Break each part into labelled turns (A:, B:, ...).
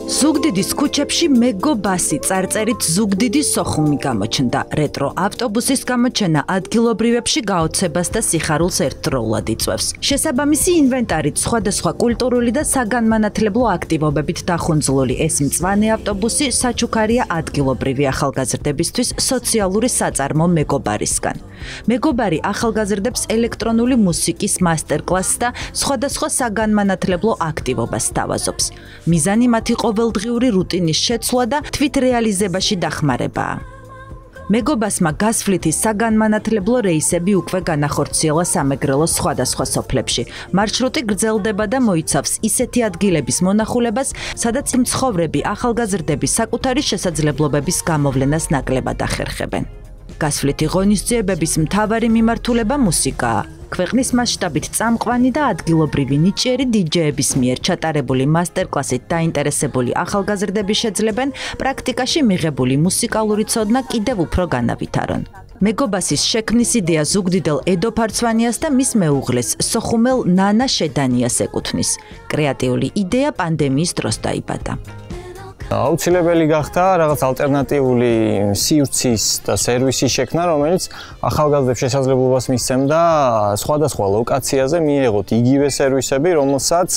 A: ზუგდიდის ქუჩებში მეგობასი წარწერით ზუგდიდის სოხუმი გამოჩნდა. რეტრო ავტობუსის გამოჩენა ადგილობრივებში გაოცებას და სიხარულს ერთდროულად იწვევს. შესაბამისი ინვენტარით სხვადასხვა კულტურული და საგანმანათლებლო აქტივობებით დახუნძლული ეს მწვანე ავტობუსი საჩუქარია ადგილობრივი ახალგაზრდებისთვის სოციალური საწარმო მეგობარისგან. მეგობარი ახალგაზრდებს ელექტრონული მუსიკის მასტერკლასს და სხვადასხვა საგანმანათლებლო აქტივობას სთავაზობს. მიზანი მათი ყოველდღიური რუტინის შეცვლა და თვითრეალიზებაში დახმარებაა. მეგობასმა გასვლითი საგანმანათლებლო რეისები უკვე განახორციელა სამეგრელოს სხვადასხვა სოფლებში. მარშრუტი გრძელდება და მოიცავს ისეთი ადგილების მონახულებას, სადაც მცხოვრები ახალგაზრდები საკუთარი შესაძლებლობების გამოვლენას ნაკლებად ახერხებენ. გასვლითი ღონისძიებების მთავარი მიმართულება მუსიკაა. ქვეყნის მასშტაბით წამყვანი და ადგილობრივი ნიჭიერი დიჯეების მიერ ჩატარებული მასტერკლასით დაინტერესებული ახალგაზრდები შეძლებენ პრაქტიკაში მიღებული მუსიკალური ცოდნა კიდევ უფრო განავითარონ. მეგობასის შექმნის იდეა ზუგდიდელ ედო ფარცვანიას და მის მეუღლეს სოხუმელ ნანა შედანიას ეკუთვნის. კრეატიული იდეა პანდემიის დროს დაიბადა.
B: აუცილებელი გახდა რაღაც ალტერნატიული სივრცის და სერვისის შექმნა, რომელიც ახალგაზრდებს შესაძლებლობას მისცემდა სხვადასხვა ლოკაციაზე მიეღოთ იგივე სერვისები, რომელსაც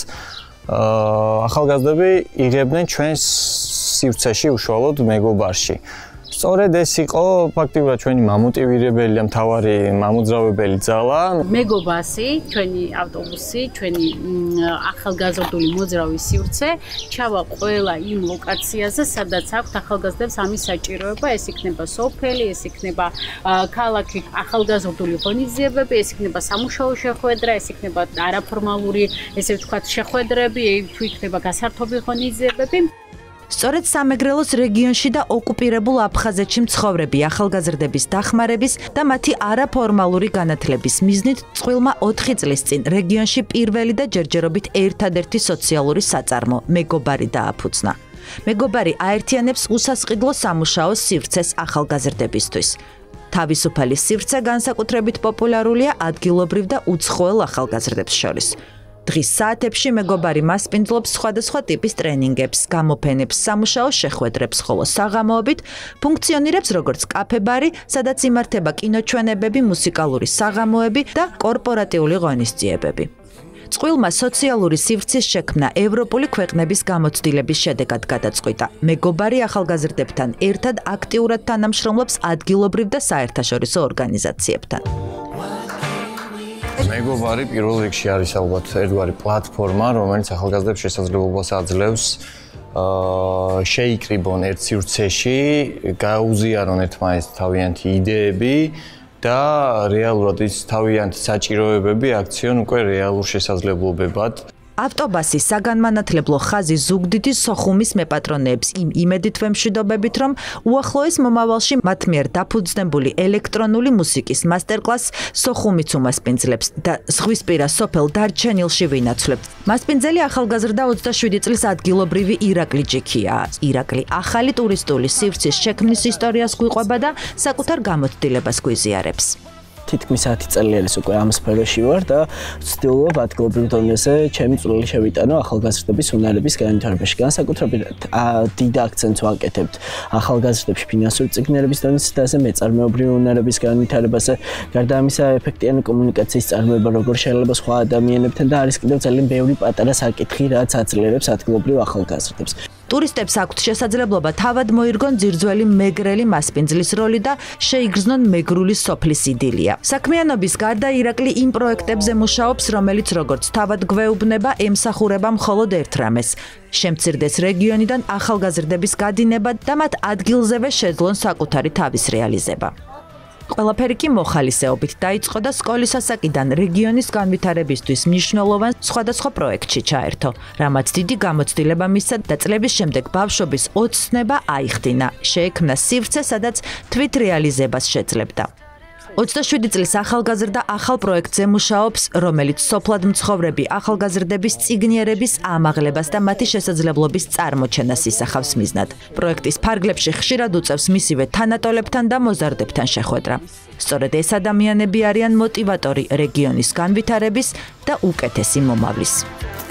B: ახალგაზრდები იღებდნენ ჩვენს სივრცეში, უშუალოდ მეგობარში. სწორედ ეს იყო ფაქტიურად ჩვენი მამოტივირებელი და მთავარი მამოძრავებელი ძალა.
C: მეგობასი, ჩვენი ავტობუსი, ჩვენი ახალგაზრდული მოძრავი სივრცე ჩავა ყველა იმ ლოკაციაზე, სადაც აქვთ ახალგაზრდებს ამის საჭიროება, ეს იქნება სოფელი, ეს იქნება ქალაქი, ახალგაზრდული ღონისძიებები, ეს იქნება სამუშაო შეხვედრა, ეს იქნება არაფორმალური, ესე ვთქვათ, შეხვედრები, თუ იქნება გასართობი ღონისძიებები.
A: სწორედ სამეგრელოს რეგიონში და ოკუპირებულ აფხაზეთში მცხოვრები ახალგაზრდების დახმარების და მათი არაფორმალური განათლების მიზნით წყვილმა 4 წლის წინ რეგიონში პირველი და ჯერჯერობით ერთადერთი სოციალური საწარმო მეგობარი დააფუძნა. მეგობარი აერთიანებს უსასყიდლო სამუშაო სივრცეს ახალგაზრდებისთვის. თავისუფალი სივრცე განსაკუთრებით პოპულარულია ადგილობრივ და უცხოელ ახალგაზრდებს შორის. დღის საათებში მეგობარი მასპინძლობს სხვადასხვა ტიპის ტრენინგებს, გამოფენებს, სამუშაო შეხვედრებს, ხოლო საღამოობით ფუნქციონირებს როგორც კაფე-ბარი, სადაც იმართება კინოჩვენებები, მუსიკალური საღამოები და კორპორატიული ღონისძიებები. წყვილმა სოციალური სივრცის შექმნა ევროპული ქვეყნების გამოცდილების შედეგად გადაწყვიტა. მეგობარი ახალგაზრდებთან ერთად აქტიურად თანამშრომლობს ადგილობრივ და საერთაშორისო ორგანიზაციებთან.
B: მეგობარი პირველ რიგში არის ალბათ ერთგვარი პლატფორმა, რომელიც ახალგაზრდებს შესაძლებლობას აძლევს შეიკრიბონ ერთ სივრცეში, გაუზიარონ ერთმანეთს თავიანთი იდეები და რეალურად ის თავიანთი საჭიროებები აქციონ უკვე რეალურ შესაძლებლობებად.
A: ავტობუსის საგანმანათლებლო ხაზი ზუგდიდის სოხუმის მეპატრონეებს იმ იმედით ვემშვიდობებით, რომ უახლოეს მომავალში მათ მიერ დაფუძნებული ელექტრონული მუსიკის მასტერკლასს სოხუმიც უმასპინძლებს და ზღვისპირა სოფელ დარჩენილში ვინაცვლებთ. მასპინძელი ახალგაზრდა 27 წლის ადგილობრივი ირაკლი ჯიქია. ირაკლი ახალი ტურისტული სივრცის შექმნის ისტორიას გვიყვება და საკუთარ გამოცდილებას გვიზიარებს.
D: თითქმის 10 წელი არის უკვე ამ სფეროში ვარ და ვცდილობ ადგილობრივ დონეზე ჩემი წვლილი შევიტანო ახალგაზრდების უნარების განვითარებაში. განსაკუთრებით დიდ აქცენტს ვაკეთებთ ახალგაზრდებში ფინანსური წიგნერების დონეზე, მეწარმეობრივი უნარების განვითარებაზე, გარდა ამისა ეფექტიანი კომუნიკაციის წარმოება როგორ შეიძლება სხვა ადამიანებთან და არის კიდევ ძალიან ბევრი პატარა საკითხი, რაც აძლიერებს ადგილობრივ ახალგაზრდებს. ტურისტებს აქვთ შესაძლებლობა თავად მოირგონ ძირძველი მეგრელი მასპინძლის როლი და შეიგრძნონ მეგრული სოფლის იდილია. საქმიანობის გარდა ირაკლი იმ პროექტებზე მუშაობს, რომელიც როგორც თავად გვეუბნება, ემსახურება მხოლოდ ერთ რამეს: შემცირდეს რეგიონიდან ახალგაზრდების გადინება და მათ ადგილზევე შეძლონ საკუთარი თავის რეალიზება. ყველაფერი კი მოხალისეობით დაიწყო და სკოლის ასაკიდან რეგიონის განვითარებისთვის მნიშვნელოვან სხვადასხვა პროექტში ჩაერთო, რამაც დიდი გამოცდილება მისცა და წლების შემდეგ ბავშვობის ოცნება აიხდინა. შეექმნა სივრცე, სადაც თვითრეალიზებას შეძლებდა. 27 წლის ახალგაზრდა ახალ პროექტზე მუშაობს, რომელიც სოფლად მცხოვრები ახალგაზრდების წიგნიერების ამაღლებას და მათი შესაძლებლობის წარმოჩენას ისახავს მიზნად. პროექტის ფარგლებში ხშირად უწევს მისივე თანატოლებთან და მოზარდებთან შეხვედრა. სწორედ ეს ადამიანები არიან მოტივატორი რეგიონის განვითარების და უკეთესი მომავლის.